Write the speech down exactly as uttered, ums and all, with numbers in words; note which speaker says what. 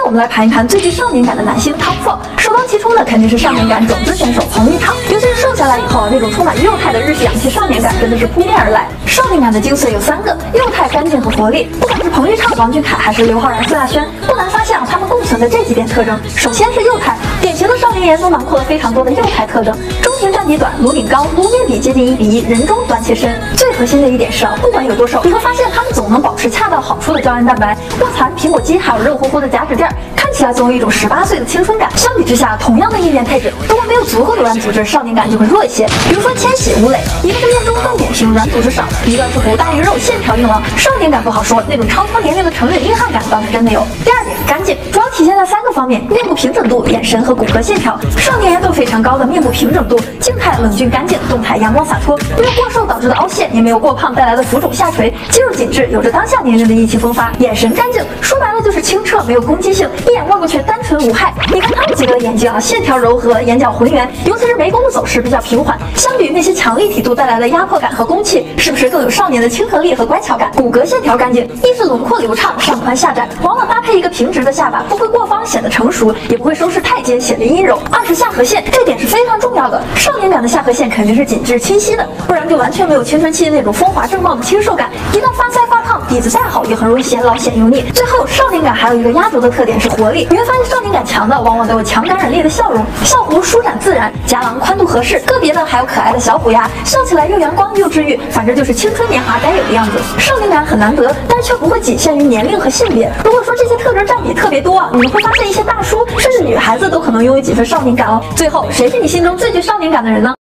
Speaker 1: 我们来盘一盘最具少年感的男星 Top 四，首当其冲的肯定是少年感种子选手彭昱畅，尤其是瘦下来以后，那种充满幼态的日系洋气少年感真的是扑面而来。少年感的精髓有三个：幼态、干净和活力。不管是彭昱畅、王俊凯还是刘昊然、萧亚轩，不难发现啊，他们共存的这几点特征。首先是幼态，典型的少年颜都囊括了非常多的幼态特征：中庭站体短，颅顶高，颅面比接近一比一，人中短且深。最核心的一点是啊，不管有多瘦，你会发现他们总能保持恰到好处的胶原蛋白、卧蚕、苹果肌，还有肉乎乎的假指垫，看起来总有一种十八岁的青春感。相比之下，同样的硬件配置，如果没有足够的软组织，少年感就会弱一些。比如说千玺、吴磊，一个是面中更典型，软组织少；一个是虎大鱼肉，线条硬朗。少年感不好说，那种超脱年龄的成人硬汉感倒是真的有。第二点，干净，主要体现在三个方面：面部平整度、眼神和骨骼线条。少年颜都非常高的面部平整度，静态冷峻干净，动态阳光洒脱，没有过瘦导致的凹陷，也没有过胖带来的浮肿下垂，肌肉紧致，有着当下年龄的意气风发。眼神干净，说白了就是清澈，没有攻击性，一眼望过去单纯无害。你看他们几个的眼睛啊，线条柔和，眼角浑圆，尤其是眉弓的走势比较平缓，相比于那些强立体度带来的压迫感和攻气，是不是更有少年的亲和力和乖巧感？骨骼线条干净，一是轮廓流畅，上宽下窄，往往搭配一个平直的下巴，不会过方显得成熟，也不会收拾太尖显得阴柔。二是下颌线，这点是非常重要的，少年感的下颌线肯定是紧致清晰的，不然就完全没有青春期那种风华正茂的清瘦感。一旦发腮发胖，底子再好也很容易显老显油腻。最后，少年感还有一个压轴的特点是活力，你会发现少年感强的往往都有强感染力的笑容，笑弧舒展自然，颊囊宽度合适，个别的还有可爱的小虎牙，笑起来又阳光又治愈，反正就是青春年华该有的样子。少年感很难得，但是却不会仅限于年龄和性别。如果说这些特征占比特别多啊，你们会发现一些大叔甚至女孩子都可能拥有几分少年感哦。最后，谁是你心中最具少年感的人呢？